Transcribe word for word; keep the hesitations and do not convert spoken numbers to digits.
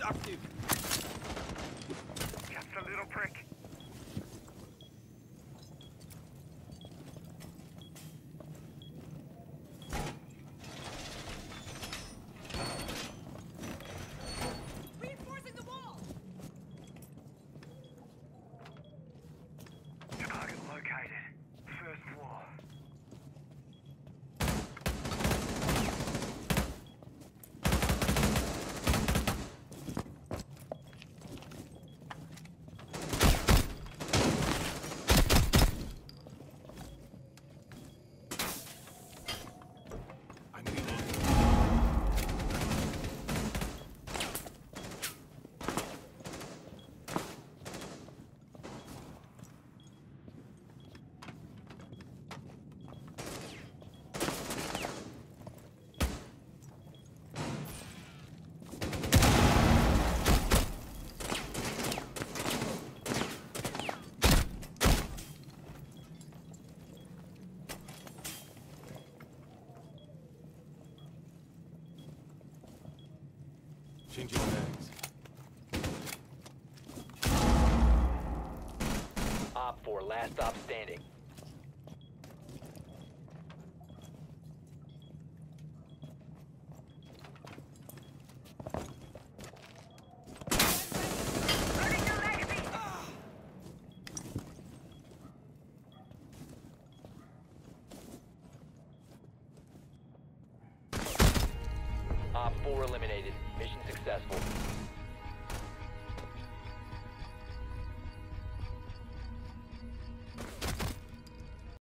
Destructive. Just a little prick. Reinforcing the wall. Target located. First floor. I'm reloading. Changing mags. Op four, last stop standing. Loading your magazine! Op four eliminated. Mission successful.